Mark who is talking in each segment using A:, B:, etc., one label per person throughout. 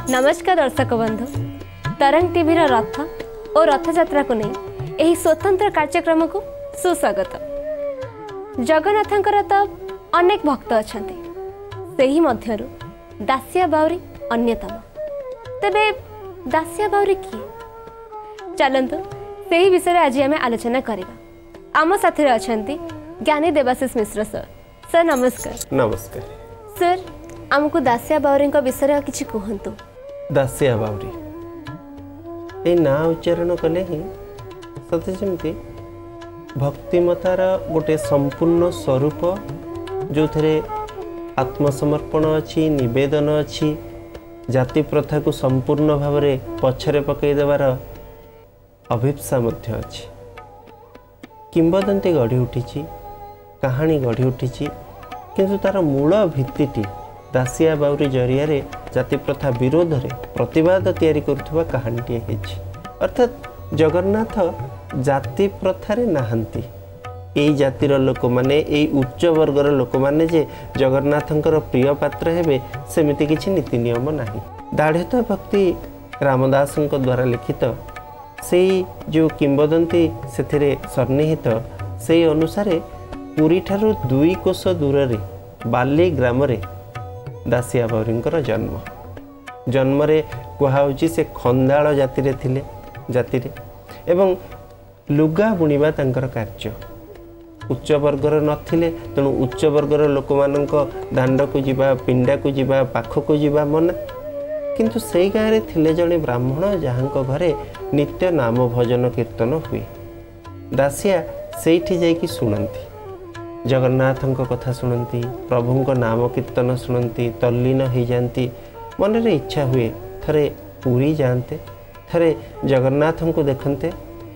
A: नमस्कार दर्शक बंधु, तरंग टीवी रथ और रथयात्रा को नहीं यही स्वतंत्र कार्यक्रम को सुस्वागत। जगन्नाथंकर तो अनेक भक्त अच्छा से ही मध्यरु दासिया बाउरी अन्यतम। तेबे दासिया बाउरी किए चलतु से ही विषय आज आम आलोचना करवा। आम साथी अच्छा ज्ञानी देवाशीष मिश्र सर। सर नमस्कार।
B: नमस्कार
A: सर, आमको दासिया बाउरी विषय किसी कहतु।
B: दासिया बाउरी ये ना उच्चारण कले ही सते जमती भक्तिमतार गोटे संपूर्ण स्वरूप जो थे आत्मसमर्पण अच्छी, निवेदन अच्छी, जाति प्रथा को संपूर्ण भाव में पछरे पकईदेवार अभिप्सा मध्य अच्छी। किंबदंती गढ़ी उठी, कहानी गढ़ी उठी, किंतु तार मूल भित्तिटी दासिया बाउरी जरिया जाति प्रथा विरोध में प्रतिवाद तैयारी करुवा कहानीटे है। अर्थात जगन्नाथ जाति प्रथार नहांती। यही जातिर लोक मैंने उच्च वर्गर लोक मैंने जे जगन्नाथंकर प्रिय पात्र हेबे सेमिति किछि नीति नियम नाही। दाढ़ित भक्ति रामदास द्वारा लिखित से जो किंबदंती से सन्निहित से अनुसार पुरी ठारू 2 कोश दूर रे बाली ग्राम रे दासिया बाउरींकर जन्म रे कहुची से खंदाल जाति रे थिले जाति रे एवं लुगा बुणीबा तांकर कार्य। उच्च वर्गर नथिले तेणु उच्च वर्गर लोक मानक दांड को जीवा, पिंडा को जीवा, पाख को जीवा मना। किंतु से गाँव रे थिले जड़े ब्राह्मण जहां घरे नित्य नाम भजन कीर्तन हुए। दासिया सेठी जाइकी शुणती, जगन्नाथंक कथा शुणती, प्रभुंक नाम कीर्तन शुणती, तल्लीन हो जाती। मन रे इच्छा हुए थरे पुरी जाते, थरे जगन्नाथं को देखते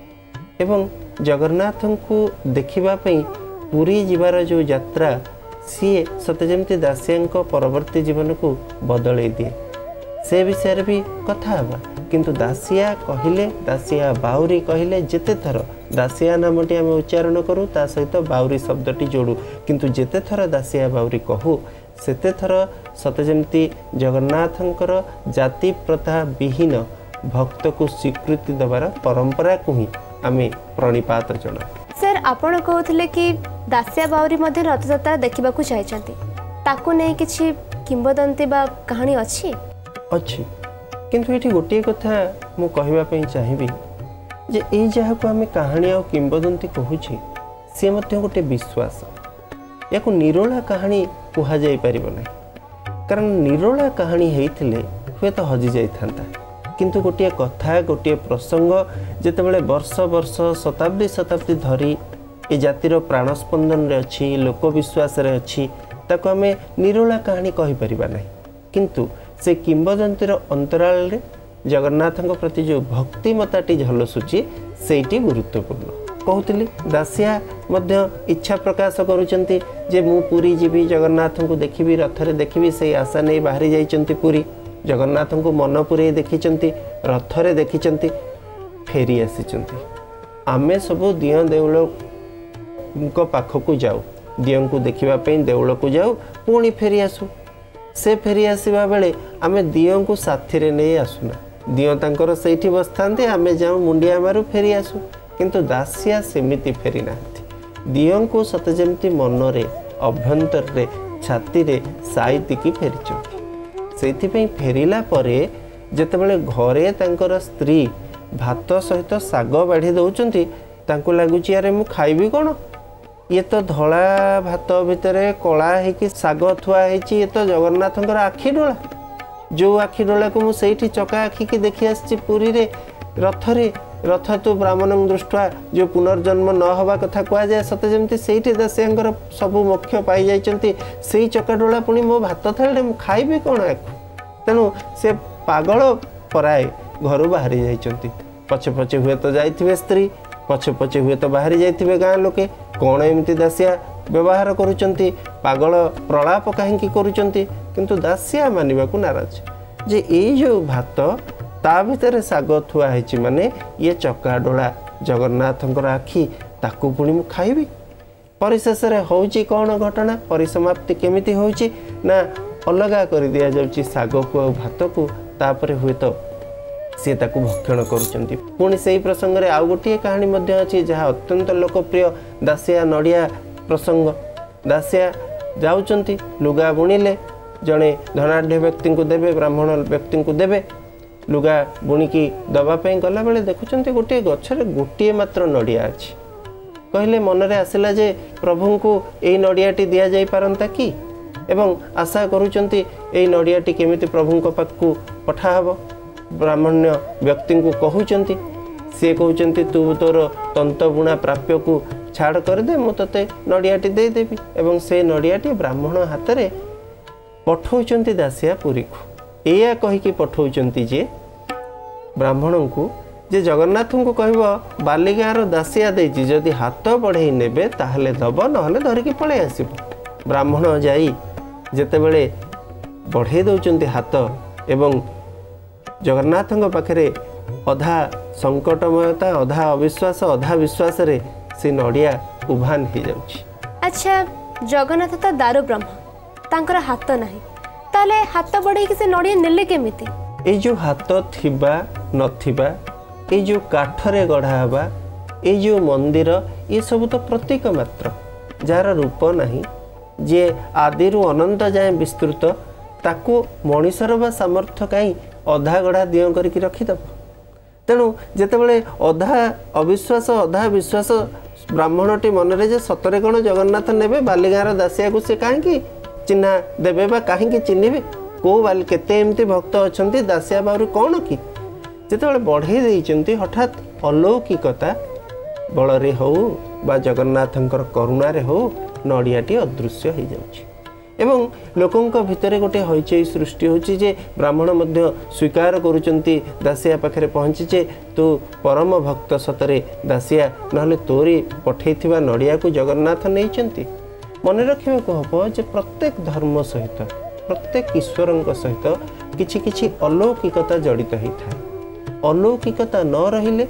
B: एवं जगन्नाथं को देखिबा पई पुरी जीवार जो यात्रा सी सते जमती दासिया परवर्ती जीवन को बदल दिए। से विषय भी कथा हवा। किंतु दासिया कहले, दासिया बाउरी कहले जेते थर दासिया नामटी आम उच्चारण करूँ ता सहित बाउरी शब्दटी जोड़ू। किंतु जेते थर दासिया बाउरी कहू सेते थर सते जमती जगन्नाथंकर जाति प्रथा विहीन भक्त को स्वीकृति देवार परंपरा को ही आम प्रणिपात जना।
A: सर, आपण कहते कि दासिया बाउरी मध्य रथयात्रा देखा चाहते, ताकू नहीं किछि किंबदंती बा कहानी अच्छी
B: अच्छी। किंतु ये गोटे कथा मु कहवाई चाहिए जे ये जहाँ को आम कहानी आ किंबदंती कहूचे सी गोटे विश्वास। या निरोला कहानी कह जा पारना, कारण निरोला कहानी होते हुए तो हजि जाता। किंतु गोटे कथा, गोटे प्रसंग जितेबाला वर्ष वर्ष शताब्दी शताब्दी धरी ए जातिर प्राणस्पंदन रे अच्छी, लोक विश्वास रे अच्छी, ताको आम निरोला कहानी कहि परिबा नहीं। किंतु से किंबदंतीर अंतराल रे जगन्नाथंक प्रति जो भक्तिमताटी झलसुची सेठी गुरुत्वपूर्ण। कहूली दासिया मध्य इच्छा प्रकाश करुचंती जे मु पुरी जीवी, जगन्नाथ को देखी, रथरे देखी, से आशा नहीं बाहरी जाइचंती पुरी। जगन्नाथ को मन पुरे देखिचंती, रथरे देखिचंती, फेरी आसीचंती। आमे सबु दिय देउल को पाखकू जाऊ, दिय को देखिबा पई देउल को जाऊ, पुणी फेरी आसू। से फेरी आसवा बेले आमे दिय को साथी रे नहीं आसुना। दिय तांकर सेठी बसथांते, आमे जाऊ मुंडिया मारू फेरी आसू। किंतु दासिया सेमिति फेरी नाहंती। दिय को सते जेमति मनरे, अभ्यंतर रे, छाती रे साइतिकी फेरिचंती। सेथिपई फेरिला परे जेतेबेले घरे तांकर स्त्री भात सहित साग बाढ़ी दउचंती, तांको लागुची अरे मु खाइबी कोन, ये तो धला भात भितर कला है साग थुआ है, ये तो जगन्नाथंकर आखि डोला। जो आखि डोला को मु सेठी चका आखि की देखि आछि पुरी रे रथरे। रथ तो ब्राह्मण दृष्टा जो पुनर्जन्म न हवा कथा कह जाए, सते जमती सेठी दासियांकर सबु मुख्य पाई जाइचंती। सेही चका डोला पुणी मो भात थाले मु खाइबी कोन आखु। तेणु से पागल पराए घर बाहरी जाइचंती। पछे पछे हुए तो जाइथिबे स्त्री, पछे पछे हुए तो बाहरी जाइथिबे गाँ लोके। कौन एमती दासिया व्यवहार करुचंती, पागल प्रलाप कहीं करुचंती। किंतु दासिया मानिबा को नाराज जे ये जो भात ता भितर साग थुआ है माने ये चका डोला जगन्नाथंकर आखि, ताकू पुणी मु खाइबी। परिशेष होउची कौन घटना, परिसमाप्ति केमिति होउची ना अलगा कर दिया जाउची साग को भात को तापर हुए तो सी ताकू भक्षण करुँच पुणी से प्रसंग में आउ गोटे कहानी अच्छी जहाँ अत्यंत लोकप्रिय दासिया नड़िया प्रसंग। दासिया जाउचंती लुगा बुणिले जड़े धनाढ़ व्यक्ति को देवे ब्राह्मण व्यक्ति को देवे लुगा बुणिकी दवाई गला बेले देखुं गोटे गचर गोटे मात्र नड़िया अच्छी कहले मनरे आसला जे प्रभु को यही नड़ियाटी दि जाई पारंता कि एवं आशा करुचंती यही नड़ियाटी केमिति प्रभु पाखु पठाहब ब्राह्मण्य व्यक्ति को कहउचंती सी कहउचंती तू तोर तंत बुणा प्राप्य को छाड़ कर दे मु तते नड़ियाटी दे देबी एवं से नड़ियाटी ब्राह्मण हाथ में पठौचंती दासिया पुरी को एया कहिकी पठौचंती जे ब्राह्मण को जे जगन्नाथ को कहब बालिगार दासिया देछि जदि हाथ बढ़ई नेबे ताहले दब नहले धरिकी पळे आसिब। ब्राह्मण जाई जेतेबेले बढ़ई दउचंती हाथ एवं जगन्नाथ पाखरे अधा संकटमयता अधा अविश्वास अधा विश्वास रे से नड़िया उभान हो जाउछि।
A: अच्छा जगन्नाथ तो दारू ब्रह्म तांकर हाथ नाही ताले हाथ बढ़ई कि से नड़िया नेले केमिति
B: ए जो हाथ थिबा नथिबा ये जो काठरे गढ़ा हवा ये जो मंदिर ये सब तो प्रतीक मात्र जार रूप नहीं जे आदिरु अनंत जाए विस्तृत ताकू मनीषर बा सामर्थ्य कहीं अधा गढ़ा दिय करके रखीदब। तेणु जितेबाला अधा अविश्वास अधा विश्वास ब्राह्मणटी मनरे जे सतरे कौन जगन्नाथ नेबे बालिगार दासिया को से कहीं चिन्हा देवे बा कहीं चिन्हे को बाल केते एमती भक्त अच्छा दासिया बाहर कौन कि जिते बढ़ई देइचंती हठात अलौकिकता बलरे हो बा जगन्नाथंकर करुणारे हो नड़ियाटी अदृश्य हो जाउछि एवं लोकंक भितरे गोटे हईचई सृष्टि होछि जे ब्राह्मण मध्य स्वीकार करुचंती दासिया पाखरे पहुँचीचे तू परम भक्त सतरे दासिया नहले तोरी पठेइथिबा नड़िया को जगन्नाथ नैचंती। मन रखा हम जे प्रत्येक धर्म सहित प्रत्येक ईश्वर सहित किछि किछि अलौकिकता जड़ित होता है। अलौकिकता न रहिले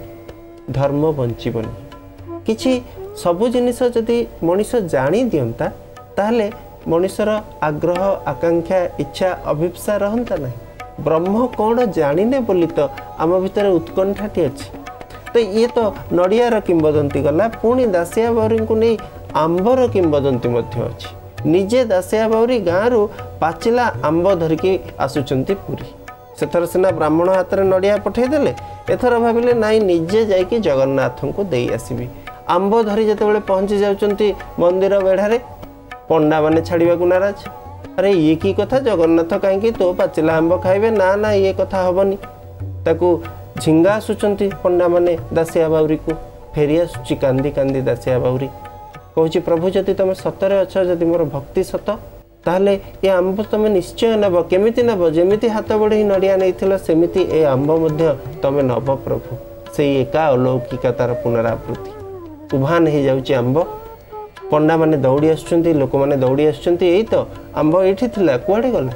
B: धर्म बंचीबनी किछि सबु जिनिस जदि मनीष जानी दियंता ताहले मनीषर आग्रह आकांक्षा इच्छा अभिप्सा रहंता नहीं। ब्रह्म कौन जानिने बोली तो आम भितर उत्कंठाटी अच्छी तो ये तो नड़ियार किंबदंती गला पुणी दासिया बाउरी को नहीं आंबर किंबदंती अच्छी निजे दासिया बाउरी गाँव पाचिला आंब धरिकी आसुचंती पुरी सेथर सिना ब्राह्मण हाथ में नड़िया पठेदेले एथर भाविले नाई निजे जाइए जगन्नाथ को दे आसबि आंब धरी जितेबाला पहुँची जाउचंती मंदिर बेढ़ारे पंडा माने छाड़िया को नाराज अरे ये की कथा जगन्नाथ कहीं तो पाचिला आंब खाइबे ना ना ये कथा हबनी ताकू झिंगा आसुचंती पंडा माने दासिया बाउरी को फेरी आसुची कांदी कांदी दासिया बाउरी कहूँ प्रभु जदि तुम सतरे अच्छा जदि मोर भक्ति सत ताहले ये आंब तुम निश्चय नब केमिति नब जेमिति हाथ बढ़ई नड़िया नहीं सेमिति ए आंब मध्य तुम नब प्रभु से एका अलौकिकतार पुनरावृत्ति उभान हो जाउची आंब पंडा माने दौड़ी आसुचंती लोक माने दौड़ी आसुचंती एई तो आंब एठी थिला कुआडे गला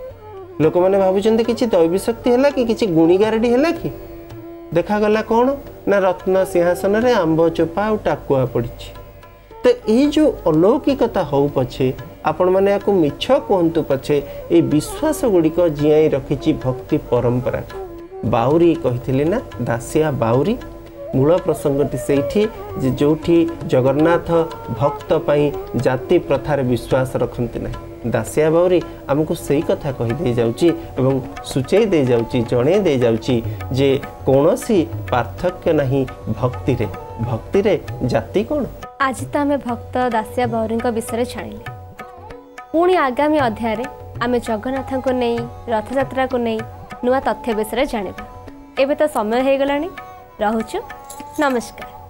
B: लोक माने भाबुचंती किछि दैवी शक्ति हैला कि किछि गुणीगारडी हैला कि देखा गला कौन ना रत्न सिंहासन रे आंब चोपा और टाकुआ पड़िछि। तो ये जो अलौकिकता हो पछे आपण मैंने या मिछ कहतु पछे ये विश्वास गुड़िक जियाई रखी भक्ति परंपरा बाउरी कही ना दासिया बाउरी मूल प्रसंगटी से जोठी जगन्नाथ भक्त पाई जाति प्रथार विश्वास रखती ना दासिया बाउरी आमको सही कथा कही दे जाउची एवं सूचई दे जाउची जणे दे जाउची जे कौनसी पार्थक्य नहीं भक्ति रे जाति कौन।
A: आज तो आम भक्त दासिया बाउरी विषय जानिले पुणी आगामी अध्याय आम जगन्नाथ को नहीं रथयात्रा को नहीं नुआ तथ्य विषय जानिबा। एबे तो समय हो गलानी रहुछु नमस्कार।